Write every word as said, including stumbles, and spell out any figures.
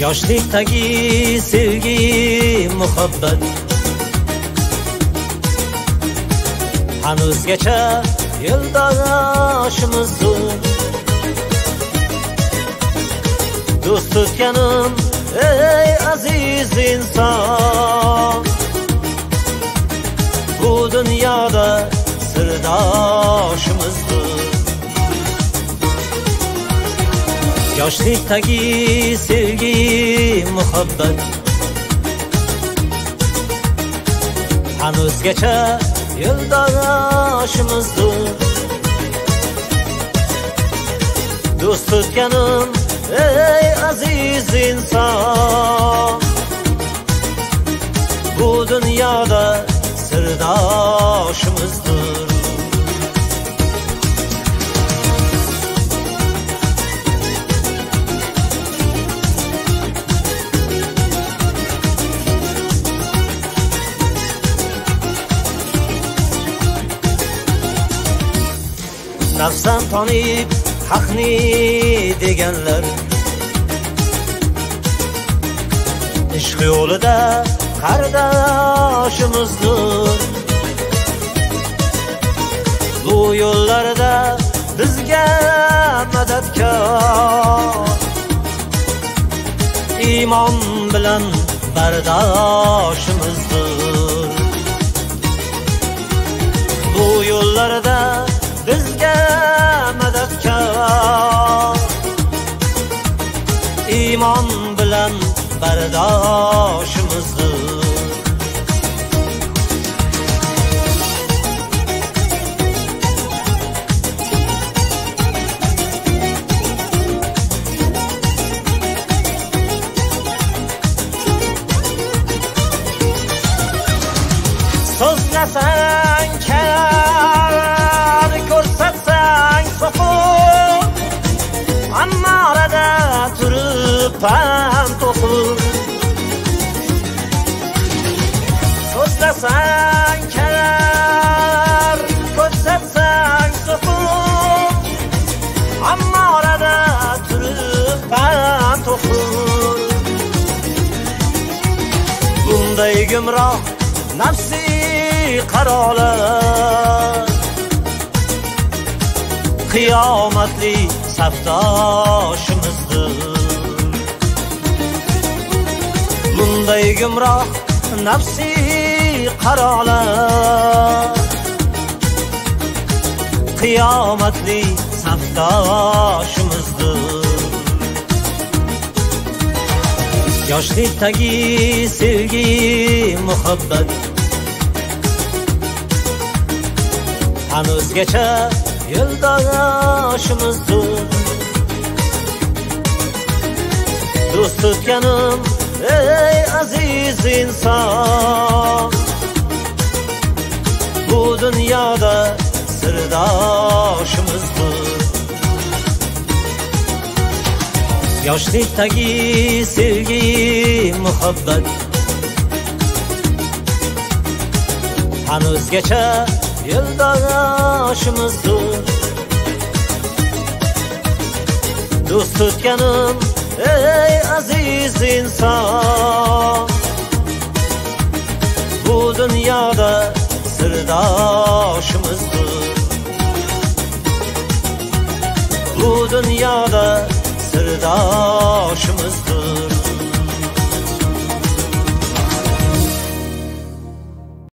Yoshlikdagi sevgi muhabbat hanuzgacha yo'ldoshimizdir. Do'st tutganim ey aziz inson, bu dunyoda sirdoshimizdir. Yoshlikdagi sevgi muhabbat hanuzgacha yo'ldoshimizdir. Do'st tutganim ey aziz inson, bu dunyoda sirdoshimizdir. Nafsan tanib haqni deganlar ishq yo'lida qardoshimizdir. Bu yo'llarda bizga madadkor, iymon bilan bardoshimizdir. Bu yo'llarda bizga madadkor, iymon bilan bardoshimizdir. So'zlasang kar, ko'rsatsang so'qir, ammo orada turib pam to'qir. So'zlasang kar, ko'rsatsang so'qir, ammo orada turib pam to'qir. Bunday gumroh nafsi qarolar qiyomatli safdoshimizdir. Bunday gumroh nafsi qarolar qiyomatli safdoshimizdir. Yoshlikdagi sevgi muhabbat hanuzgacha yo'ldoshimizdir. Do'st tutganim ey aziz inson, bu dunyoda sirdoshimizdir. Yoshlikdagi sevgi muhabbat hanuzgacha yo'ldoshimizdir. Do'st tutganim ey aziz inson, bu dunyoda sirdoshimizdir. Bu dunyoda sirdoshimizdir.